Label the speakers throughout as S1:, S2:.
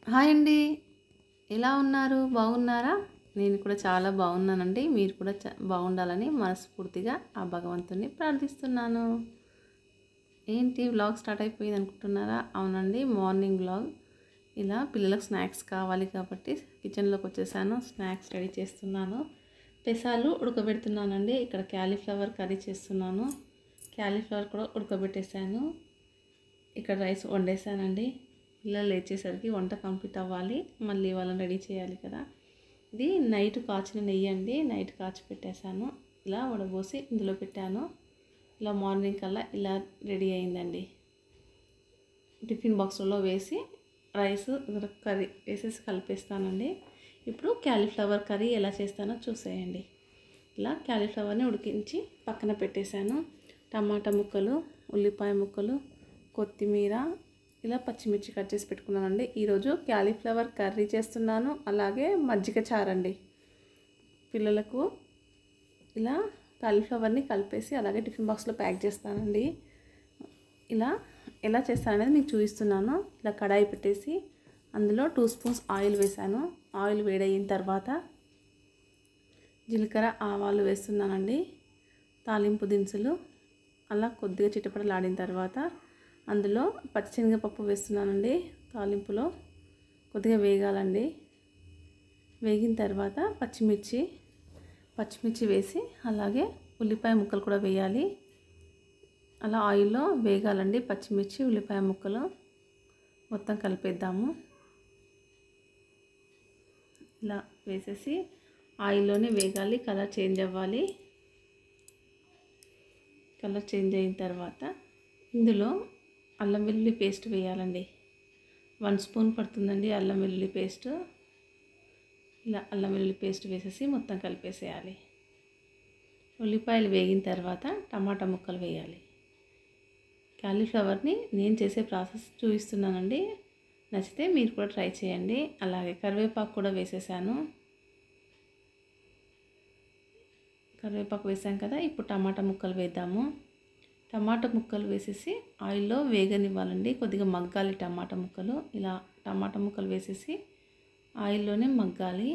S1: Hi అండి. ఎలా ఉన్నారు? బాగున్నారా? నేను కూడా చాలా బాగున్నానండి. మీరు కూడా బాగుండాలని మనస్ఫూర్తిగా ఆ భగవంతుని ప్రార్థిస్తున్నాను. ఏంటి వ్లాగ్ స్టార్ట్ అయిపోయింది అనుకుంటున్నారా? అవునండి, మార్నింగ్ వ్లాగ్. ఇలా పిల్లలకు స్నాక్స్ కావాలి కాబట్టి కిచెన్లోకి వచ్చేసాను. స్నాక్స్ రెడీ చేస్తున్నాను. పెసాలు ఉడకబెడుతున్నానండి. ఇక్కడ క్యాలీఫ్లవర్ కర్రీ చేస్తున్నాను. క్యాలీఫ్లవర్ కూడా ఉడకబెట్టేసాను. ఇక్కడ రైస్ వండేసానండి. పిల్లలు లేచేసరికి వంట కంప్లీట్ అవ్వాలి. మళ్ళీ వాళ్ళని రెడీ చేయాలి కదా. ఇది నైట్ కాచిన నెయ్యి అండి. నైట్ కాచి పెట్టేశాను. ఇలా వడబోసి ఇందులో పెట్టాను. ఇలా మార్నింగ్ కల్లా ఇలా రెడీ అయిందండి. టిఫిన్ బాక్స్లో వేసి రైస్ కర్రీ వేసేసి కలిపేస్తానండి. ఇప్పుడు క్యాలీఫ్లవర్ కర్రీ ఎలా చేస్తానో చూసేయండి. ఇలా క్యాలీఫ్లవర్ని ఉడికించి పక్కన పెట్టేశాను. టమాటా ముక్కలు, ఉల్లిపాయ ముక్కలు, కొత్తిమీర, ఇలా పచ్చిమిర్చి కట్ చేసి పెట్టుకున్నానండి. ఈరోజు క్యాలీఫ్లవర్ కర్రీ చేస్తున్నాను. అలాగే మజ్జిగ చారండి. పిల్లలకు ఇలా కాలీఫ్లవర్ని కలిపేసి అలాగే టిఫిన్ బాక్స్లో ప్యాక్ చేస్తానండి. ఇలా ఎలా చేస్తాననేది మీకు చూపిస్తున్నాను. ఇలా కడాయి పెట్టేసి అందులో 2 స్పూన్స్ ఆయిల్ వేసాను. ఆయిల్ వేడయిన తర్వాత జీలకర్ర, ఆవాలు వేస్తున్నానండి. తాలింపు దినుసులు అలా కొద్దిగా చిటపటలాడిన తర్వాత అందులో పచ్చిశనగపప్పు వేస్తున్నానండి. తాలింపులో కొద్దిగా వేగాలండి. వేగిన తర్వాత పచ్చిమిర్చి వేసి అలాగే ఉల్లిపాయ ముక్కలు కూడా వేయాలి. అలా ఆయిల్లో వేగాలండి. పచ్చిమిర్చి, ఉల్లిపాయ ముక్కలు మొత్తం కలిపేద్దాము. ఇలా వేసేసి ఆయిల్లోనే వేగాలి. కలర్ చేంజ్ అవ్వాలి. కలర్ చేంజ్ అయిన తర్వాత ఇందులో అల్లం వెల్లుల్లి పేస్ట్ వేయాలండి. 1 స్పూన్ పడుతుందండి అల్లం వెల్లుల్లి పేస్ట్. ఇలా అల్లం వెల్లుల్లి పేస్ట్ వేసేసి మొత్తం కలిపేసేయాలి. ఉల్లిపాయలు వేగిన తర్వాత టమాటా ముక్కలు వేయాలి. కాలీఫ్లవర్ని నేను చేసే ప్రాసెస్ చూపిస్తున్నానండి. నచ్చితే మీరు కూడా ట్రై చేయండి. అలాగే కరివేపాకు కూడా వేసేసాను. కరివేపాకు వేసాం కదా. ఇప్పుడు టమాటా ముక్కలు వేద్దాము. టమాటా ముక్కలు వేసేసి ఆయిల్లో వేగనివ్వాలండి. కొద్దిగా మగ్గాలి టమాటా ముక్కలు. ఇలా టమాటా ముక్కలు వేసేసి ఆయిల్లోనే మగ్గాలి.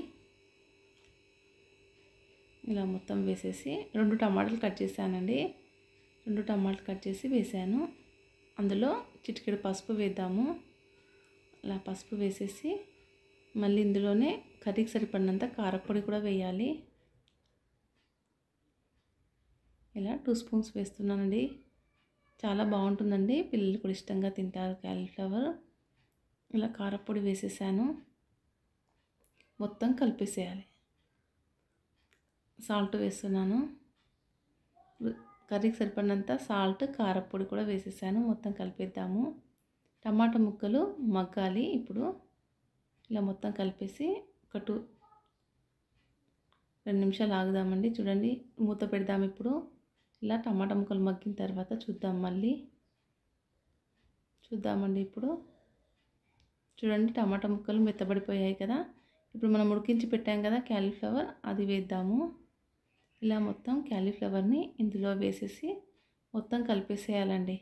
S1: ఇలా మొత్తం వేసేసి 2 టమాటాలు కట్ చేశానండి. 2 టమాటాలు కట్ చేసి వేసాను. అందులో చిటికెడు పసుపు వేద్దాము. ఇలా పసుపు వేసేసి మళ్ళీ ఇందులోనే కర్రీకి సరిపడినంత కారపొడి కూడా వేయాలి. ఇలా 2 స్పూన్స్ వేస్తున్నానండి. చాలా బాగుంటుందండి. పిల్లలు కూడా ఇష్టంగా తింటారు క్యాలీఫ్లవర్. ఇలా కారపొడి వేసేసాను. మొత్తం కలిపేసేయాలి. సాల్ట్ వేస్తున్నాను. కర్రీకి సరిపడినంత సాల్ట్, కారపొడి కూడా వేసేసాను. మొత్తం కలిపేద్దాము. టమాటా ముక్కలు మగ్గాలి. ఇప్పుడు ఇలా మొత్తం కలిపేసి ఒక 2 నిమిషాలు ఆగుదామండి. చూడండి, మూత పెడదాం. ఇప్పుడు ఇలా టమాటా ముక్కలు మగ్గిన తర్వాత చూద్దామండి. ఇప్పుడు చూడండి, టమాటా ముక్కలు మెత్తబడిపోయాయి కదా. ఇప్పుడు మనం ఉడికించి పెట్టాం కదా క్యాలీఫ్లవర్, అది వేద్దాము. ఇలా మొత్తం క్యాలీఫ్లవర్ని ఇందులో వేసేసి మొత్తం కలిపేసేయాలండి.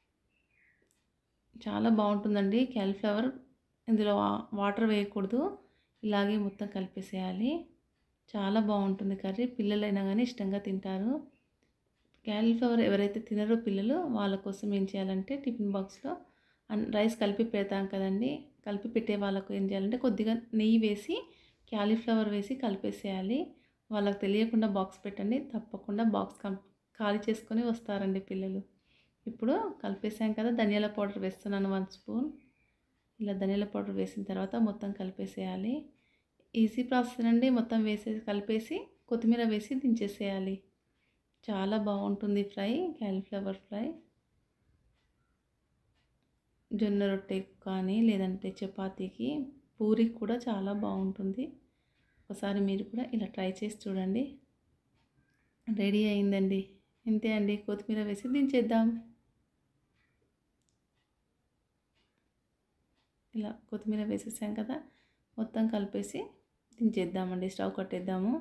S1: చాలా బాగుంటుందండి క్యాలీఫ్లవర్. ఇందులో వాటర్ వేయకూడదు. ఇలాగే మొత్తం కలిపేసేయాలి. చాలా బాగుంటుంది కర్రీ. పిల్లలైనా కానీ ఇష్టంగా తింటారు. క్యాలీఫ్లవర్ ఎవరైతే తినరో పిల్లలు, వాళ్ళ కోసం ఏం చేయాలంటే టిఫిన్ బాక్స్లో రైస్ కలిపి పెడతాం కదండి. కలిపి పెట్టే వాళ్ళకు ఏం చేయాలంటే కొద్దిగా నెయ్యి వేసి క్యాలీఫ్లవర్ వేసి కలిపేసేయాలి. వాళ్ళకి తెలియకుండా బాక్స్ పెట్టండి. తప్పకుండా బాక్స్ ఖాళీ చేసుకొని వస్తారండి పిల్లలు. ఇప్పుడు కలిపేసాం కదా. ధనియాల పౌడర్ వేస్తున్నాను 1 స్పూన్. ఇలా ధనియాల పౌడర్ వేసిన తర్వాత మొత్తం కలిపేసేయాలి. ఈజీ ప్రాసెస్ అండి. మొత్తం వేసేసి కలిపేసి కొత్తిమీర వేసి దించేసేయాలి. చాలా బాగుంటుంది క్యాలీఫ్లవర్ ఫ్రై. జొన్న రొట్టెకి కానీ లేదంటే చపాతీకి, పూరికి కూడా చాలా బాగుంటుంది. ఒకసారి మీరు కూడా ఇలా ట్రై చేసి చూడండి. రెడీ అయిందండి. ఇంతే అండి. కొత్తిమీర వేసి దించేద్దాం. ఇలా కొత్తిమీర వేసేసాం కదా. మొత్తం కలిపేసి దించేద్దామండి. స్టవ్ కట్టేద్దాము.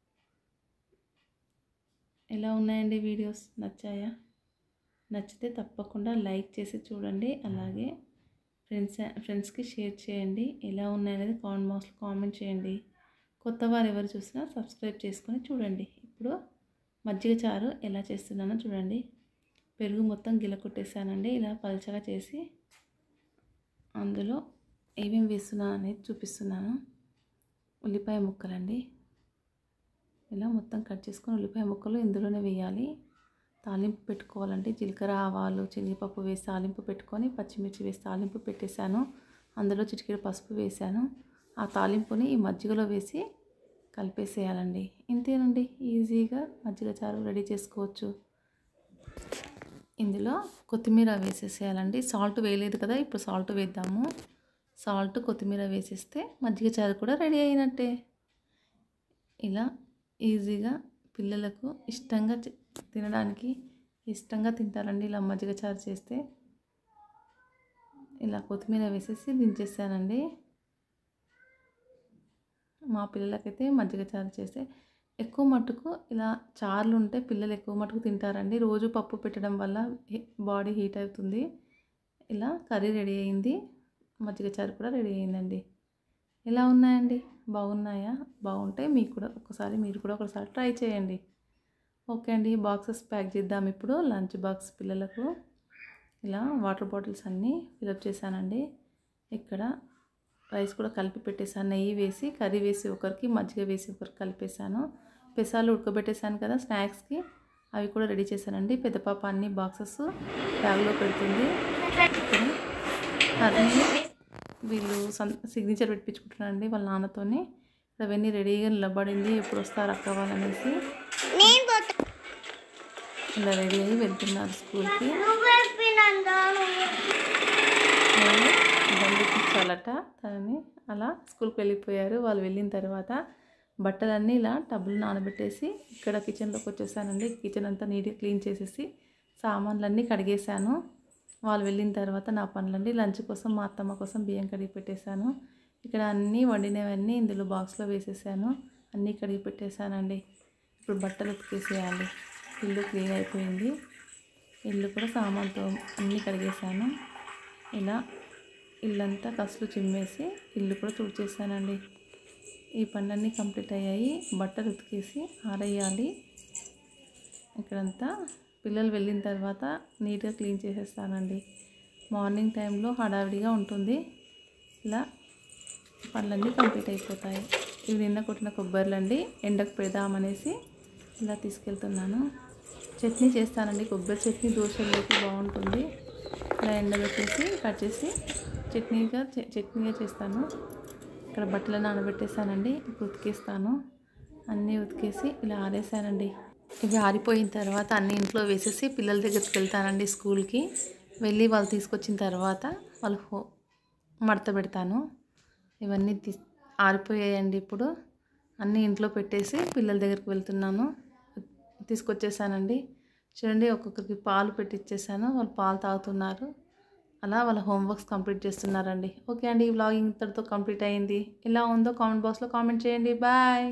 S1: ఎలా ఉన్నాయండి వీడియోస్? నచ్చాయా? నచ్చితే తప్పకుండా లైక్ చేసి చూడండి. అలాగే ఫ్రెండ్స్కి షేర్ చేయండి. ఎలా ఉన్నాయనేది కామెంట్ బాక్స్లో కామెంట్ చేయండి. కొత్త వారు ఎవరు చూసినా సబ్స్క్రైబ్ చేసుకొని చూడండి. ఇప్పుడు మజ్జిగ చారు ఎలా చేస్తున్నానో చూడండి. పెరుగు మొత్తం గిలకొట్టేసానండి. ఇలా పలచగా చేసి అందులో ఏమేమి వేస్తున్నాను అనేది చూపిస్తున్నాను. ఉల్లిపాయ ముక్కలండి, ఇలా మొత్తం కట్ చేసుకొని ఉల్లిపాయ ముక్కలు ఇందులోనే వేయాలి. తాలింపు పెట్టుకోవాలండి. జీలకర్ర, ఆవాలు, శనగపప్పు వేసి తాలింపు పెట్టుకొని పచ్చిమిర్చి వేసి తాలింపు పెట్టేశాను. అందులో చిటికెడు పసుపు వేశాను. ఆ తాలింపుని ఈ మజ్జిగలో వేసి కలిపేసేయాలండి. ఇంతేనండి, ఈజీగా మజ్జిగ చారు రెడీ చేసుకోవచ్చు. ఇందులో కొత్తిమీర వేసేసేయాలండి. సాల్ట్ వేయలేదు కదా, ఇప్పుడు సాల్ట్ వేద్దాము. సాల్ట్, కొత్తిమీర వేసేస్తే మజ్జిగ చారు కూడా రెడీ అయినట్టే. ఇలా ఈజీగా పిల్లలకు ఇష్టంగా తినడానికి ఇష్టంగా తింటారండి. ఇలా మజ్జిగ చారు చేస్తే ఇలా కొత్తిమీర వేసేసి దించేసానండి. మా పిల్లలకైతే మజ్జిగ చారు చేస్తే ఎక్కువ మట్టుకు ఇలా చారులు ఉంటే పిల్లలు ఎక్కువ మట్టుకు తింటారండి. రోజు పప్పు పెట్టడం వల్ల బాడీ హీట్ అవుతుంది. ఇలా కర్రీ రెడీ అయింది. మజ్జిగ చారు కూడా రెడీ అయిందండి. ఎలా ఉన్నాయండి? బాగున్నాయా? బాగుంటే మీరు కూడా ఒకసారి ట్రై చేయండి. ఓకే అండి, బాక్సెస్ ప్యాక్ చేద్దాం. ఇప్పుడు లంచ్ బాక్స్ పిల్లలకు ఇలా వాటర్ బాటిల్స్ అన్నీ ఫిలప్ చేశానండి. ఇక్కడ రైస్ కూడా కలిపి పెట్టేశాను. నెయ్యి వేసి కర్రీ వేసి ఒకరికి, మజ్జిగ వేసి ఒకరికి కలిపేశాను. పెసాలు ఉడకబెట్టేశాను కదా స్నాక్స్కి, అవి కూడా రెడీ చేశానండి. పెద్ద పాప అన్ని బాక్సెస్ బ్యాగ్లో పెడుతుంది. కర్రీ వీళ్ళు సిగ్నేచర్ పెట్టించుకుంటున్నారండి వాళ్ళ నాన్నతోని. అవన్నీ రెడీగా నిలబడింది. ఎప్పుడు వస్తారు అక్క వాళ్ళనేసి ఇలా రెడీ అయ్యి వెళ్తున్నారు స్కూల్కి. బండికిచ్చాలట తనని. అలా స్కూల్కి వెళ్ళిపోయారు. వాళ్ళు వెళ్ళిన తర్వాత బట్టలన్నీ ఇలా టబ్బులు నానబెట్టేసి ఇక్కడ కిచెన్లోకి వచ్చేసానండి. కిచెన్ అంతా నీట్గా క్లీన్ చేసేసి సామాన్లన్నీ కడిగేశాను. వాళ్ళు వెళ్ళిన తర్వాత నా పనులండి. లంచ్ కోసం మా అత్తమ్మ కోసం బియ్యం కడిగి పెట్టేశాను. ఇక్కడ అన్నీ వండినవన్నీ ఇందులో బాక్స్లో వేసేసాను. అన్నీ కడిగి పెట్టేశానండి. ఇప్పుడు బట్టలు ఉతికేసేయాలి. ఇల్లు క్లీన్ అయిపోయింది. ఇల్లు కూడా సామాన్తో అన్నీ కడిగేసాను. ఇలా ఇల్లంతా కసులు చిమ్మేసి ఇల్లు కూడా తుడిచేసానండి. ఈ పనులన్నీ కంప్లీట్ అయ్యాయి. బట్టలు ఉతికేసి ఆరేయాలి. ఇక్కడంతా పిల్లలు వెళ్ళిన తర్వాత నీట్గా క్లీన్ చేసేస్తానండి. మార్నింగ్ టైంలో హడావిడిగా ఉంటుంది. ఇలా పనులన్నీ కంప్లీట్ అయిపోతాయి. ఇవి నిన్న కొట్టిన కొబ్బరిలండి, ఎండకు పెడదామనేసి ఇలా తీసుకెళ్తున్నాను. చట్నీ చేస్తానండి. కొబ్బరి చట్నీ దోశల్లోకి బాగుంటుంది. ఇలా ఎండబెట్టేసి కట్ చేసి చట్నీగా చేస్తాను. ఇక్కడ బట్టలు నానబెట్టేసానండి. ఇప్పుడు ఉతికేస్తాను. అన్నీ ఉతికేసి ఇలా ఆరేసానండి. ఇవి ఆరిపోయిన తర్వాత అన్ని ఇంట్లో వేసేసి పిల్లల దగ్గరికి వెళ్తానండి. స్కూల్కి వెళ్ళి వాళ్ళు తీసుకొచ్చిన తర్వాత వాళ్ళు మడత పెడతాను. ఇవన్నీ ఆరిపోయాయండి. ఇప్పుడు అన్నీ ఇంట్లో పెట్టేసి పిల్లల దగ్గరికి వెళ్తున్నాను. తీసుకొచ్చేసానండి. చూడండి, ఒక్కొక్కరికి పాలు పెట్టిచ్చేసాను. వాళ్ళు పాలు తాగుతున్నారు. అలా వాళ్ళ హోంవర్క్స్ కంప్లీట్ చేస్తున్నారండి. ఓకే అండి, ఈ వ్లాగింగ్ ఇంతటితో కంప్లీట్ అయ్యింది. ఎలా ఉందో కామెంట్ బాక్స్లో కామెంట్ చేయండి. బాయ్.